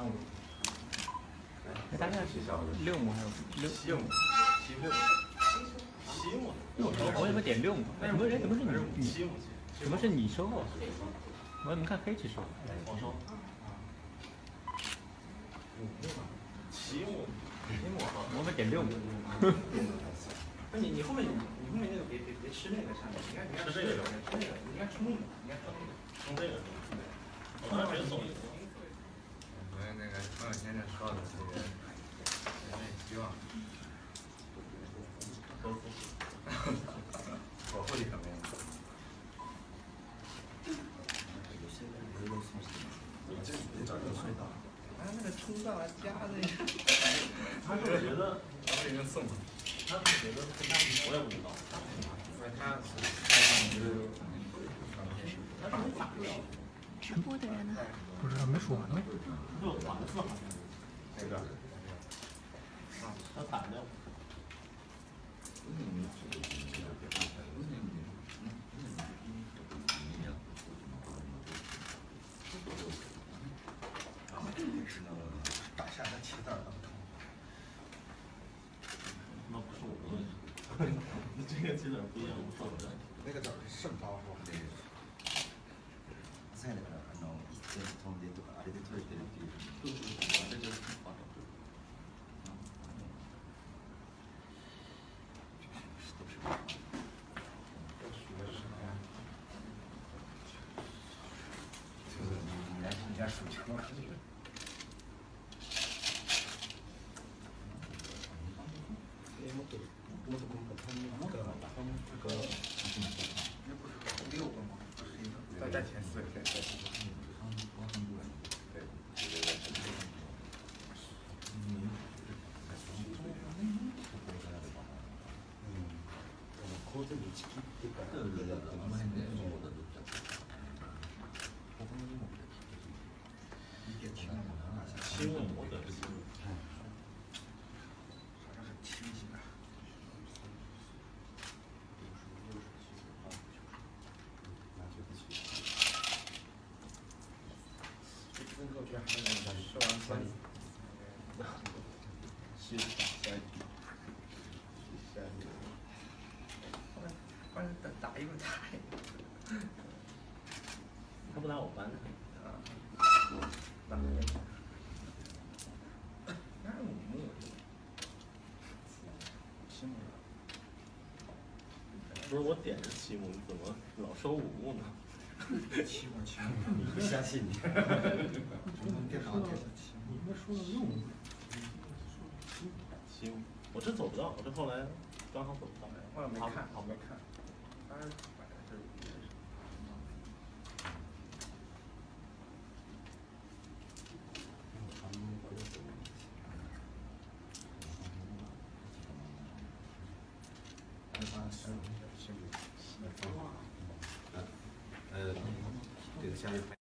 大概6亩还是 7亩？7亩。 我怎么点6亩？怎么是你 7亩？ 怎么是你收啊？我怎么看黑棋收？ 我收。7亩。 我们点6亩。 不是你后面那个别吃那个上面，你看吃这个， 吃那个，你应该冲那个，应该冲那个。 冲这个。我刚才没送你。 我们那个朋友先生说的这个，人类希望。我护理可没有。那个冲上来加那个， 他是觉得， 他已经送了。 他是觉得我也不知道。 直播的人呢？ 不知道没说完呢。 没有团字好像。 那个。 他打掉。 打下来7字儿的。 那不是我的问题。这个基本不一样，我说的。 那个字儿是甚高是吧？ さやだから一点飛んでとかあれで取れてるっていう。你家属球。 再加前4个。 こう全部打ち切ってから上だと思うんで、 7亩我得是。 吃完3。关键打一个太。 他不打我班的。 打一个。那5亩。7亩。 不是我点是7亩，你怎么老收5亩呢 ？7亩。你不相信你？电脑点的7亩。 你们说的6亩。 7亩，我这走不到，我这后来刚好走不到。 我没看， 好没看。他是摆在这里。 这个下面。